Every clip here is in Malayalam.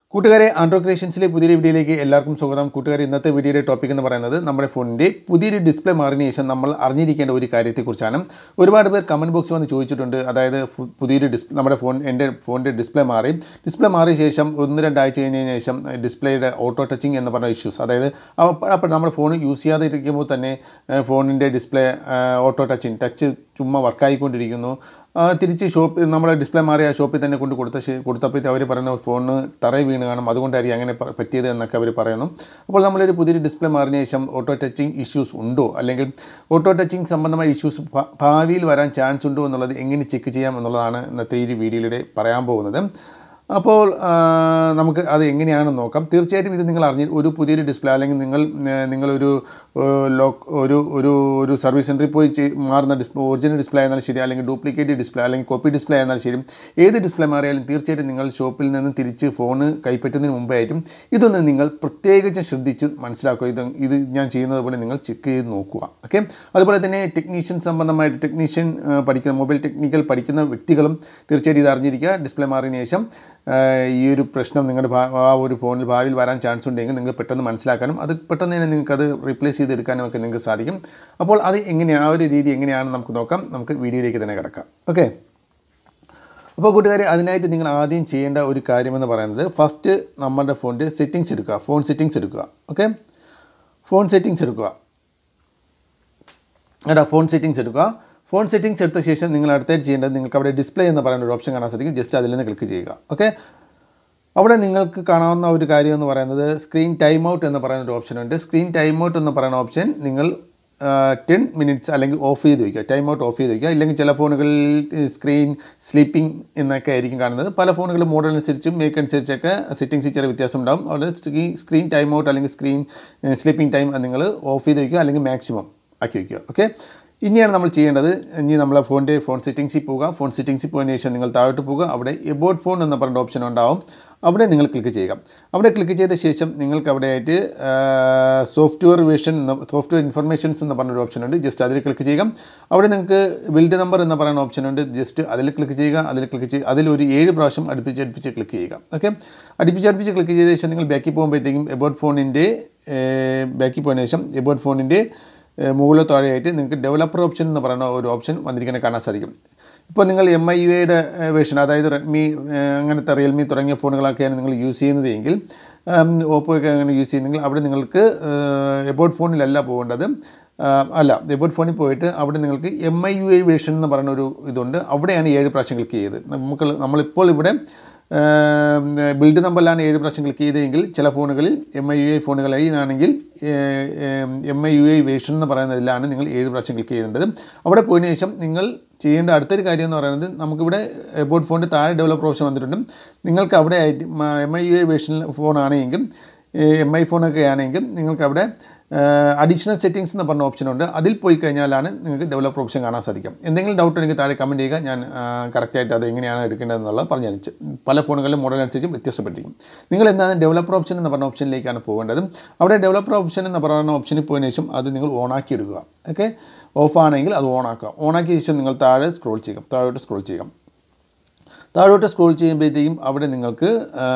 കൂട്ടുകാരെ ആൻഡ്രോ ക്രിയേഷൻസിലെ പുതിയൊരു വീഡിയോയിലേക്ക് എല്ലാവർക്കും സ്വാഗതം. കൂട്ടുകാരെ, ഇന്നത്തെ വീഡിയോയുടെ ടോപ്പിക് എന്ന് പറയുന്നത് നമ്മുടെ ഫോണിൻ്റെ പുതിയൊരു ഡിസ്പ്ലേ മാറിയതിനു ശേഷം നമ്മൾ അറിഞ്ഞിരിക്കേണ്ട ഒരു കാര്യത്തെക്കുറിച്ചാണ്. ഒരുപാട് പേർ കമൻറ്റ് ബോക്സ് വന്ന് ചോദിച്ചിട്ടുണ്ട്. അതായത് പുതിയൊരു നമ്മുടെ എൻ്റെ ഫോണിൻ്റെ ഡിസ്പ്ലേ മാറിയ ശേഷം 1-2 ആഴ്ച കഴിഞ്ഞതിന് ശേഷം ഡിസ്പ്ലേയുടെ ഓട്ടോ ടച്ചിങ് എന്ന് പറഞ്ഞ ഇഷ്യൂസ്, അതായത് അപ്പോൾ നമ്മുടെ ഫോൺ യൂസ് ചെയ്യാതെ ഇരിക്കുമ്പോൾ തന്നെ ഫോണിൻ്റെ ഡിസ്പ്ലേ ഓട്ടോ ടച്ച് ചുമ്മാ വർക്കായിക്കൊണ്ടിരിക്കുന്നു. തിരിച്ച് നമ്മുടെ ഡിസ്പ്ലേ മാറിയ ഷോപ്പിൽ തന്നെ കൊടുത്തപ്പോൾ അവർ പറയുന്ന ഫോണ് തറയിൽ വീണ് കാണും, അതുകൊണ്ടായിരിക്കും അങ്ങനെ പറ്റിയത് എന്നൊക്കെ അവർ പറയുന്നു. അപ്പോൾ നമ്മളൊരു പുതിയൊരു ഡിസ്പ്ലേ മാറിയതിനു ശേഷം ഓട്ടോ ടച്ചിങ് ഇഷ്യൂസ് ഉണ്ടോ, അല്ലെങ്കിൽ ഓട്ടോ ടച്ചിങ് സംബന്ധമായ ഇഷ്യൂസ് ഭാവിയിൽ വരാൻ ചാൻസ് ഉണ്ടോ എന്നുള്ളത് എങ്ങനെ ചെക്ക് ചെയ്യാം എന്നുള്ളതാണ് ഇന്നത്തെ ഈ വീഡിയോയിലൂടെ പറയാൻ പോകുന്നത്. അപ്പോൾ നമുക്ക് അത് എങ്ങനെയാണെന്ന് നോക്കാം. തീർച്ചയായിട്ടും ഇത് നിങ്ങൾ ഒരു പുതിയൊരു ഡിസ്പ്ലേ, അല്ലെങ്കിൽ നിങ്ങളൊരു ഒരു സർവീസ് സെൻറ്ററിൽ പോയി മാറുന്ന ഒറിജിനൽ ഡിസ്പ്ലേ ആയിരുന്നാലും ശരി, അല്ലെങ്കിൽ ഡ്യൂപ്ലിക്കേറ്റ് ഡിസ്പ്ലേ, അല്ലെങ്കിൽ കോപ്പി ഡിസ്പ്ലേ ആയിരുന്നാലും ശരി, ഏത് ഡിസ്പ്ലേ മാറിയാലും തീർച്ചയായിട്ടും നിങ്ങൾ ഷോപ്പിൽ നിന്ന് തിരിച്ച് ഫോണ് കൈപ്പറ്റുന്നതിന് മുമ്പായിട്ടും ഇതൊന്ന് നിങ്ങൾ പ്രത്യേകിച്ച് ശ്രദ്ധിച്ച് മനസ്സിലാക്കുക. ഇത് ഞാൻ ചെയ്യുന്നത് പോലെ നിങ്ങൾ ചെക്ക് ചെയ്ത് നോക്കുക. ഓക്കെ. അതുപോലെ തന്നെ ടെക്നീഷ്യൻ പഠിക്കുന്ന മൊബൈൽ ടെക്നിക്കൽ പഠിക്കുന്ന വ്യക്തികളും തീർച്ചയായിട്ടും ഇത് അറിഞ്ഞിരിക്കുക. ഡിസ്പ്ലേ മാറിയതിനു ശേഷം ഈ ഒരു പ്രശ്നം നിങ്ങളുടെ ആ ഒരു ഫോണിൽ ഭാവിയിൽ വരാൻ ചാൻസ് ഉണ്ടെങ്കിൽ നിങ്ങൾക്ക് പെട്ടെന്ന് മനസ്സിലാക്കാനും അത് പെട്ടെന്ന് തന്നെ നിങ്ങൾക്കത് റീപ്ലേസ് ചെയ്തെടുക്കാനും ഒക്കെ നിങ്ങൾക്ക് സാധിക്കും. അപ്പോൾ അത് എങ്ങനെയാണ്, ആ ഒരു രീതി എങ്ങനെയാണെന്ന് നമുക്ക് നോക്കാം. നമുക്ക് വീഡിയോയിലേക്ക് തന്നെ കിടക്കാം. ഓക്കെ. അപ്പോൾ കൂട്ടുകാരെ, അതിനായിട്ട് നിങ്ങൾ ആദ്യം ചെയ്യേണ്ട ഒരു കാര്യമെന്ന് പറയുന്നത്, ഫസ്റ്റ് നമ്മുടെ ഫോണിൻ്റെ സെറ്റിങ്സ് എടുക്കുക. ഫോൺ സെറ്റിങ്സ് എടുക്കുക. ഓക്കെ. ഫോൺ സെറ്റിങ്സ് എടുക്കുക. ഫോൺ സെറ്റിങ്സ് എടുത്ത ശേഷം നിങ്ങൾ അടുത്തായിട്ട് ചെയ്യേണ്ടത്, നിങ്ങൾക്ക് അവിടെ ഡിസ്പ്ലേ എന്ന് പറയുന്ന ഒരു ഓപ്ഷൻ കാണാൻ സാധിക്കും. ജസ്റ്റ് അതിൽ നിന്ന് ക്ലിക്ക് ചെയ്യുക. ഓക്കെ. അവിടെ നിങ്ങൾക്ക് കാണാവുന്ന ഒരു കാര്യം എന്ന് പറയുന്നത് സ്ക്രീൻ ടൈം ഔട്ട് എന്ന് പറയുന്ന ഒരു ഓപ്ഷൻ ഉണ്ട്. സ്ക്രീൻ ടൈം ഔട്ട് എന്ന് പറയുന്ന ഓപ്ഷൻ നിങ്ങൾ 10 മിനിറ്റ്സ് അല്ലെങ്കിൽ ഓഫ് ചെയ്ത് വയ്ക്കുക. ടൈം ഔട്ട് ഓഫ് ചെയ്ത് വയ്ക്കുക. ഇല്ലെങ്കിൽ ചില ഫോണുകളിൽ സ്ക്രീൻ സ്ലീപ്പിംഗ് എന്നൊക്കെ ആയിരിക്കും കാണുന്നത്. പല ഫോണുകളും മോഡലനുസരിച്ചും മേക്ക് അനുസരിച്ചൊക്കെ സെറ്റിങ്സിൽ ചെറിയ വ്യത്യാസം ഉണ്ടാകും. അവിടെ സ്ക്രീൻ ടൈം ഔട്ട് അല്ലെങ്കിൽ സ്ക്രീൻ സ്ലീപ്പിംഗ് ടൈം നിങ്ങൾ ഓഫ് ചെയ്ത് വയ്ക്കുക, അല്ലെങ്കിൽ മാക്സിമം ആക്കി വയ്ക്കുക. ഓക്കെ. ഇനിയാണ് നമ്മൾ ചെയ്യേണ്ടത്. ഇനി നമ്മളെ ഫോൺ സെറ്റിങ്സിൽ പോവുക. ഫോൺ സെറ്റിങ്സിൽ പോയതിനു ശേഷം നിങ്ങൾ താഴോട്ട് പോവുക. അവിടെ എബൌട്ട് ഫോൺ എന്ന് പറഞ്ഞ ഓപ്ഷൻ ഉണ്ടാവും. അവിടെ നിങ്ങൾ ക്ലിക്ക് ചെയ്യുക. അവിടെ ക്ലിക്ക് ചെയ്ത ശേഷം നിങ്ങൾക്ക് അവിടെ ആയിട്ട് സോഫ്റ്റ്വെയർ ഇൻഫർമേഷൻസ് എന്ന് പറഞ്ഞൊരു ഓപ്ഷൻ ഉണ്ട്. ജസ്റ്റ് അതിൽ ക്ലിക്ക് ചെയ്യുക. അവിടെ നിങ്ങൾക്ക് ബിൽഡ് നമ്പർ എന്ന് പറയുന്ന ഓപ്ഷൻ ഉണ്ട്. ജസ്റ്റ് അതിൽ ക്ലിക്ക് ചെയ്യുക. അതിലൊരു 7 പ്രാവശ്യം അടുപ്പിച്ച് ക്ലിക്ക് ചെയ്യുക. ഓക്കെ. അടുപ്പിച്ച് ക്ലിക്ക് ചെയ്ത ശേഷം നിങ്ങൾ ബാക്കിൽ പോകുമ്പോഴത്തേക്കും എബൌട്ട് ഫോണിൻ്റെ മുകളിൽ താഴെയായിട്ട് നിങ്ങൾക്ക് ഡെവലപ്പർ ഓപ്ഷൻ എന്ന് പറയുന്ന ഒരു ഓപ്ഷൻ വന്നിരിക്കുന്നത് കാണാൻ സാധിക്കും. ഇപ്പോൾ നിങ്ങൾ MIUIയുടെ വേർഷൻ, അതായത് റെഡ്മി അങ്ങനത്തെ റിയൽമി തുടങ്ങിയ ഫോണുകളൊക്കെയാണ് നിങ്ങൾ യൂസ് ചെയ്യുന്നത് എങ്കിൽ, ഓപ്പോയൊക്കെ അങ്ങനെ യൂസ് ചെയ്യുന്നെങ്കിൽ, അവിടെ നിങ്ങൾക്ക് എബൌട്ട് ഫോണിലല്ല പോകേണ്ടത്. എബൌട്ട് ഫോണിൽ പോയിട്ട് അവിടെ നിങ്ങൾക്ക് MIUI വേർഷൻ എന്ന് പറയുന്ന ഒരു ഇതുണ്ട്. അവിടെയാണ് 7 പ്രാവശ്യം ക്ലിക്ക് ചെയ്തത്. നമ്മളിപ്പോൾ ഇവിടെ ബിൽഡ് നമ്പറിലാണ് 7 പ്രാവശ്യം ക്ലിക്ക് ചെയ്തതെങ്കിൽ, ചില ഫോണുകളിൽ MIUI ഫോണുകളാണെങ്കിൽ MIUI വേർഷൻ എന്ന് പറയുന്നതിലാണ് നിങ്ങൾ 7 പ്രാവശ്യം ക്ലിക്ക് ചെയ്യേണ്ടത്. അവിടെ പോയതിനു ശേഷം നിങ്ങൾ ചെയ്യേണ്ട അടുത്തൊരു കാര്യം എന്ന് പറയുന്നത്, നമുക്കിവിടെ എബൌട്ട് ഫോണിൻ്റെ താഴെ ഡെവലപ്പർ ഓപ്ഷൻ വന്നിട്ടുണ്ട്. നിങ്ങൾക്ക് അവിടെ ആയിട്ട് MIUI വേർഷൻ ഫോണാണെങ്കിൽ, MI ഫോണൊക്കെ ആണെങ്കിൽ നിങ്ങൾക്ക് അവിടെ അഡീഷണൽ സെറ്റിങ്സ് എന്ന് പറഞ്ഞ ഓപ്ഷനുണ്ട്. അതിൽ പോയി കഴിഞ്ഞാലാണ് നിങ്ങൾക്ക് ഡെവലപ്പർ ഓപ്ഷൻ കാണാൻ സാധിക്കും. എന്തെങ്കിലും ഡൗട്ട് എനിക്ക് താഴെ കമൻറ്റ് ചെയ്യുക. ഞാൻ കറക്റ്റായിട്ട് അത് എങ്ങനെയാണ് എടുക്കേണ്ടതെന്നുള്ളത് പറഞ്ഞു. പല ഫോണുകളിലും മോഡൽ അനുസരിച്ചും വ്യത്യാസപ്പെട്ടിരിക്കും. നിങ്ങൾ എന്താണ് ഡെവലപ്പർ ഓപ്ഷൻ എന്ന് പറഞ്ഞ ഓപ്ഷനിലേക്കാണ് പോകേണ്ടത്. അവിടെ ഡെവലപ്പർ ഓപ്ഷൻ എന്ന് പറയുന്ന ഓപ്ഷനിൽ പോയതിനു ശേഷം അത് നിങ്ങൾ ഓണാക്കി എടുക്കുക. ഓക്കെ. ഓഫ് ആണെങ്കിൽ അത് ഓണാക്കുക. ഓണാക്കിയ ശേഷം നിങ്ങൾ താഴോട്ട് സ്ക്രോൾ ചെയ്യുമ്പോഴത്തേക്കും അവിടെ നിങ്ങൾക്ക്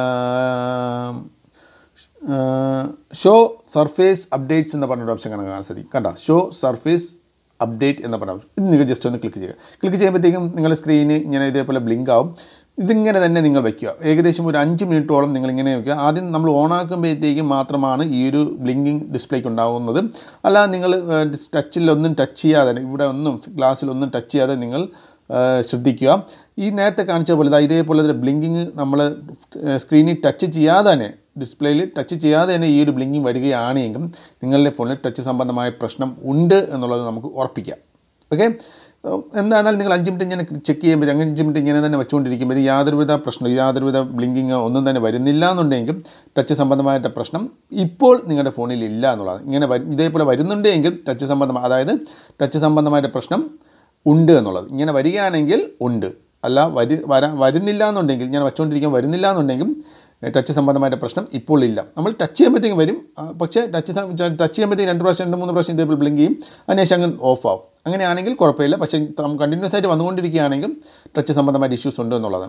ഷോ സർഫേസ് അപ്ഡേറ്റ്സ് എന്ന് പറഞ്ഞൊരു ഓപ്ഷൻ കാണാൻ സാധിക്കും. കണ്ടോ, ഷോ സർഫേസ് അപ്ഡേറ്റ് എന്ന് പറഞ്ഞ ഓപ്ഷൻ. ഇത് നിങ്ങൾ ജസ്റ്റ് ഒന്ന് ക്ലിക്ക് ചെയ്യുക. ക്ലിക്ക് ചെയ്യുമ്പോഴത്തേക്കും നിങ്ങളുടെ സ്ക്രീന് ഇങ്ങനെ ഇതേപോലെ ബ്ലിങ്ക് ആവും. ഇതിങ്ങനെ തന്നെ നിങ്ങൾ വയ്ക്കുക. ഏകദേശം ഒരു 5 മിനിറ്റോളം നിങ്ങളിങ്ങനെ വയ്ക്കുക. ആദ്യം നമ്മൾ ഓണാക്കുമ്പോഴത്തേക്കും മാത്രമാണ് ഈ ഒരു ബ്ലിങ്കിങ് ഡിസ്പ്ലേക്ക് ഉണ്ടാകുന്നത്. അല്ലാതെ നിങ്ങൾ ടച്ചിലൊന്നും ടച്ച് ചെയ്യാതെ, ഇവിടെ ഒന്നും ഗ്ലാസ്സിലൊന്നും ടച്ച് ചെയ്യാതെ നിങ്ങൾ ശ്രദ്ധിക്കുക. ഈ നേരത്തെ കാണിച്ച പോലെ ഇതേപോലെ ബ്ലിങ്കിങ് നമ്മൾ സ്ക്രീനിൽ ടച്ച് ചെയ്യാതെ തന്നെ, ഡിസ്പ്ലേയിൽ ടച്ച് ചെയ്യാതെ തന്നെ ഈ ഒരു ബ്ലിങ്കിങ് വരികയാണെങ്കിൽ നിങ്ങളുടെ ഫോണിൽ ടച്ച് സംബന്ധമായ പ്രശ്നം ഉണ്ട് എന്നുള്ളത് നമുക്ക് ഉറപ്പിക്കാം. ഓക്കെ. എന്തായാലും നിങ്ങൾ 5 മിനിറ്റ് ഇങ്ങനെ ചെക്ക് ചെയ്യുമ്പോൾ, 5 മിനിറ്റ് ഇങ്ങനെ തന്നെ വെച്ചുകൊണ്ടിരിക്കുമ്പോൾ യാതൊരുവിധ ബ്ലിങ്കിങ്ങോ ഒന്നും തന്നെ വരുന്നില്ല എന്നുണ്ടെങ്കിൽ ടച്ച് സംബന്ധമായിട്ട് പ്രശ്നം ഇപ്പോൾ നിങ്ങളുടെ ഫോണിൽ ഇല്ല എന്നുള്ളതാണ്. ഇതേപോലെ വരുന്നുണ്ടെങ്കിൽ ടച്ച് സംബന്ധമായിട്ട് പ്രശ്നം ഉണ്ട് എന്നുള്ളത്. ഇങ്ങനെ വരികയാണെങ്കിൽ ഉണ്ട്, അല്ല വരുന്നില്ല എന്നുണ്ടെങ്കിൽ, ഞാൻ വെച്ചുകൊണ്ടിരിക്കാൻ വരുന്നില്ല എന്നുണ്ടെങ്കിൽ ടച്ച് സംബന്ധമായിട്ട് പ്രശ്നം ഇപ്പോൾ ഇല്ല. നമ്മൾ ടച്ച് ചെയ്യുമ്പോഴത്തേക്കും വരും. പക്ഷേ ടച്ച് ചെയ്യുമ്പോഴത്തേക്കും 2 പ്രാവശ്യം 3 പ്രാവശ്യം ഇതേപോലെ ബ്ലിങ്ക് ചെയ്യും. അതിനുശേഷം അങ്ങ് ഓഫ് ആവും. അങ്ങനെയാണെങ്കിൽ കുഴപ്പമില്ല. പക്ഷേ കണ്ടിന്യൂസ് ആയിട്ട് വന്നുകൊണ്ടിരിക്കുകയാണെങ്കിൽ ടച്ച് സംബന്ധമായിട്ട് ഇഷ്യൂസ് ഉണ്ട് എന്നുള്ളതാണ്.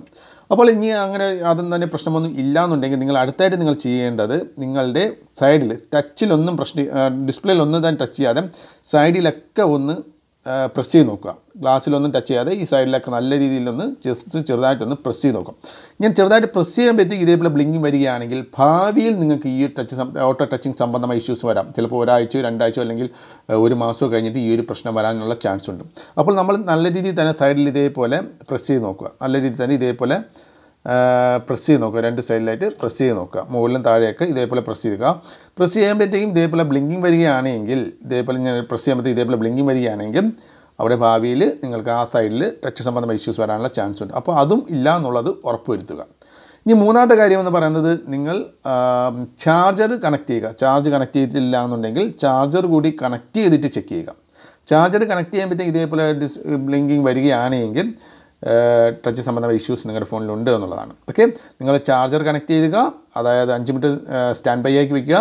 അപ്പോൾ ഇനി അങ്ങനെ അതൊന്നും തന്നെ പ്രശ്നമൊന്നും ഇല്ലയെന്നുണ്ടെങ്കിൽ നിങ്ങൾ അടുത്തായിട്ട് നിങ്ങൾ ചെയ്യേണ്ടത് നിങ്ങളുടെ സൈഡിൽ ടച്ചിലൊന്നും ഡിസ്പ്ലേയിലൊന്നും തന്നെ ടച്ച് ചെയ്യാതെ സൈഡിലൊക്കെ ഒന്ന് പ്രസ് ചെയ്ത് നോക്കുക. ഗ്ലാസ്സിലൊന്നും ടച്ച് ചെയ്യാതെ ഈ സൈഡിലൊക്കെ നല്ല രീതിയിലൊന്ന് ജസ്റ്റ് ചെറുതായിട്ടൊന്ന് പ്രസ് ചെയ്ത് നോക്കാം. ഞാൻ ചെറുതായിട്ട് പ്രസ് ചെയ്യുമ്പോഴത്തേക്ക് ഇതേപോലെ ബ്ലിങ്കിങ് വരികയാണെങ്കിൽ ഭാവിയിൽ നിങ്ങൾക്ക് ഈ ഒരു ഓട്ടോ ടച്ചിങ് സംബന്ധമായ ഇഷ്യൂസ് വരാം. ചിലപ്പോൾ ഒരാഴ്ചയോ 2 ആഴ്ചയോ അല്ലെങ്കിൽ 1 മാസമോ കഴിഞ്ഞിട്ട് ഈ ഒരു പ്രശ്നം വരാനുള്ള ചാൻസ് ഉണ്ട്. അപ്പോൾ നമ്മൾ നല്ല രീതിയിൽ തന്നെ സൈഡിൽ ഇതേപോലെ പ്രസ് ചെയ്ത് നോക്കുക. നല്ല രീതിയിൽ തന്നെ ഇതേപോലെ പ്രസ് ചെയ്ത് നോക്കുക. 2 സൈഡിലായിട്ട് പ്രസ് ചെയ്ത് നോക്കുക. മുകളിലും താഴെയൊക്കെ ഇതേപോലെ പ്രസ് ചെയ്യുക. പ്രസ് ചെയ്യുമ്പോഴത്തേക്കും ഇതേപോലെ ബ്ലിങ്കിങ് വരികയാണെങ്കിൽ ഇതേപോലെ ഞാൻ പ്രസ് ചെയ്യുമ്പോഴത്തേക്ക് ഇതേപോലെ ബ്ലിങ്കിങ് വരികയാണെങ്കിൽ അവിടെ ഭാവിയിൽ നിങ്ങൾക്ക് ആ സൈഡിൽ ടച്ച് സംബന്ധമായ ഇഷ്യൂസ് വരാനുള്ള ചാൻസ് ഉണ്ട്. അപ്പോൾ അതും ഇല്ല എന്നുള്ളത് ഉറപ്പുവരുത്തുക. ഇനി മൂന്നാമത്തെ കാര്യം എന്ന് പറയുന്നത് നിങ്ങൾ ചാർജർ കണക്ട് ചെയ്യുക. ചാർജ് കണക്ട് ചെയ്തിട്ടില്ല എന്നുണ്ടെങ്കിൽ ചാർജർ കൂടി കണക്ട് ചെയ്തിട്ട് ചെക്ക് ചെയ്യുക. ചാർജർ കണക്ട് ചെയ്യുമ്പോഴത്തേക്ക് ഇതേപോലെ ബ്ലിങ്കിങ് വരികയാണെങ്കിൽ ടച്ച് സംബന്ധമായ ഇഷ്യൂസ് നിങ്ങളുടെ ഫോണിലുണ്ട് എന്നുള്ളതാണ്. ഓക്കെ, നിങ്ങൾ ചാർജർ കണക്ട് ചെയ്യുക, അതായത് 5 മിനിറ്റ് സ്റ്റാൻഡ് ബൈ ആക്കി വയ്ക്കുക.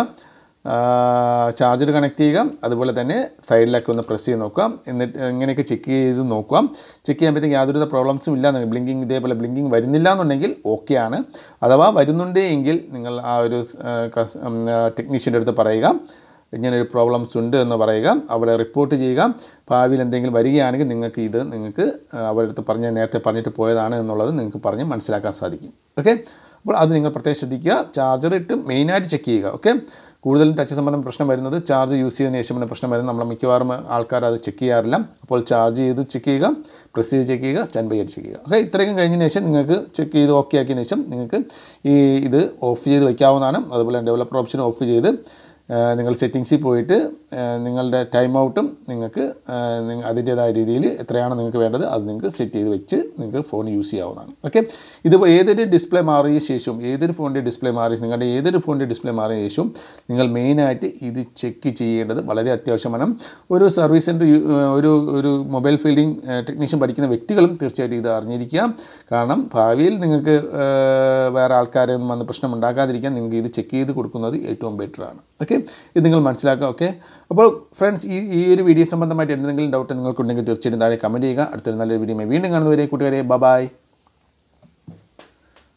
ചാർജർ കണക്ട് ചെയ്യുക, അതുപോലെ തന്നെ സൈഡിലൊക്കെ ഒന്ന് പ്രസ് ചെയ്ത് നോക്കുക. എന്നിട്ട് ഇങ്ങനെയൊക്കെ ചെക്ക് ചെയ്ത് നോക്കുക. ചെക്ക് ചെയ്യുമ്പോഴത്തേക്ക് യാതൊരു പ്രോബ്ലംസും ഇല്ല. ബ്ലിങ്കിങ് ഇതേപോലെ ബ്ലിങ്കിങ് വരുന്നില്ല എന്നുണ്ടെങ്കിൽ ഓക്കെയാണ്. അഥവാ വരുന്നുണ്ട് എങ്കിൽ നിങ്ങൾ ആ ഒരു ടെക്നീഷ്യൻ്റെ അടുത്ത് പറയുക, ഇങ്ങനൊരു പ്രോബ്ലംസ് ഉണ്ട് എന്ന് പറയുക, അവിടെ റിപ്പോർട്ട് ചെയ്യുക. ഭാവിയിൽ എന്തെങ്കിലും വരികയാണെങ്കിൽ നിങ്ങൾക്ക് അവരുടെ അടുത്ത് നേരത്തെ പറഞ്ഞിട്ട് പോയതാണ് എന്നുള്ളത് നിങ്ങൾക്ക് പറഞ്ഞ് മനസ്സിലാക്കാൻ സാധിക്കും. ഓക്കെ, അപ്പോൾ അത് നിങ്ങൾ പ്രത്യേകം ശ്രദ്ധിക്കുക. ചാർജർ ഇട്ട് മെയിനായിട്ട് ചെക്ക് ചെയ്യുക. ഓക്കെ, കൂടുതലും ടച്ച് സംബന്ധം പ്രശ്നം വരുന്നത് ചാർജ് യൂസ് ചെയ്തതിന് ശേഷം പ്രശ്നം വരുന്നത് നമ്മൾ മിക്കവാറും ആൾക്കാർ അത് ചെക്ക് ചെയ്യാറില്ല. അപ്പോൾ ചാർജ് ചെയ്ത് ചെക്ക് ചെയ്യുക, പ്രസ് ചെയ്ത് ചെക്ക് ചെയ്യുക, സ്റ്റാൻഡ് ബൈ ആയിട്ട് ചെക്ക് ചെയ്യുക. ഓക്കെ, ഇത്രയും കഴിഞ്ഞതിന് ശേഷം നിങ്ങൾക്ക് ചെക്ക് ചെയ്ത് ഓക്കെ ആക്കിയതിന് ശേഷം നിങ്ങൾക്ക് ഇത് ഓഫ് ചെയ്ത് വയ്ക്കാവുന്നതാണ്. അതുപോലെ ഡെവലപ്പർ ഓപ്ഷൻ ഓഫ് ചെയ്ത് നിങ്ങൾ സെറ്റിങ്സിൽ പോയിട്ട് നിങ്ങളുടെ ടൈം ഔട്ടും നിങ്ങൾക്ക് അതിൻ്റേതായ രീതിയിൽ എത്രയാണ് നിങ്ങൾക്ക് വേണ്ടത് അത് നിങ്ങൾക്ക് സെറ്റ് ചെയ്ത് വെച്ച് നിങ്ങൾക്ക് ഫോൺ യൂസ് ചെയ്യാവുന്നതാണ്. ഓക്കെ, ഇതിപ്പോൾ ഏതൊരു ഡിസ്പ്ലേ മാറിയ ശേഷവും നിങ്ങളുടെ ഏതൊരു ഫോണിൻ്റെ ഡിസ്പ്ലേ മാറിയ ശേഷവും നിങ്ങൾ മെയിനായിട്ട് ഇത് ചെക്ക് ചെയ്യേണ്ടത് വളരെ അത്യാവശ്യമാണ്. ഒരു സർവീസ് സെൻറ്റർ ഒരു മൊബൈൽ ഫീൽഡിംഗ് ടെക്നീഷ്യൻ പഠിക്കുന്ന വ്യക്തികളും തീർച്ചയായിട്ടും ഇത് അറിഞ്ഞിരിക്കുക. കാരണം ഭാവിയിൽ നിങ്ങൾക്ക് വേറെ ആൾക്കാരൊന്നും വന്ന് പ്രശ്നം ഉണ്ടാക്കാതിരിക്കാൻ നിങ്ങൾക്ക് ഇത് ചെക്ക് ചെയ്ത് കൊടുക്കുന്നത് ഏറ്റവും ബെറ്ററാണ്. ഓക്കെ, ഇത് നിങ്ങൾ മനസ്സിലാക്കുക. ഓക്കെ, അപ്പോൾ ഫ്രണ്ട്സ് ഈ ഒരു വീഡിയോ സംബന്ധമായിട്ട് എന്തെങ്കിലും ഡൗട്ട് നിങ്ങൾക്കുണ്ടെങ്കിൽ തീർച്ചയായിട്ടും താഴെ കമൻറ്റ് ചെയ്യുക. അടുത്തൊരു നല്ലൊരു വീഡിയോ വീണ്ടും കാണുന്നവരെ കൂട്ടുകാരെ ബൈ.